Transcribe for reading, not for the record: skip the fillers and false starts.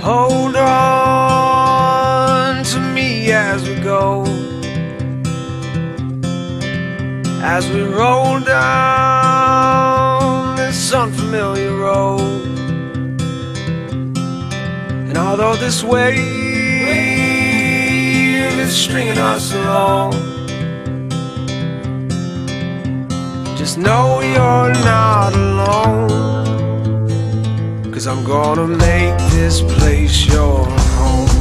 Hold on to me as we go, as we roll down this unfamiliar road. And although this wave is stringing us along, just know you're not alone, 'cause I'm gonna make this place your home.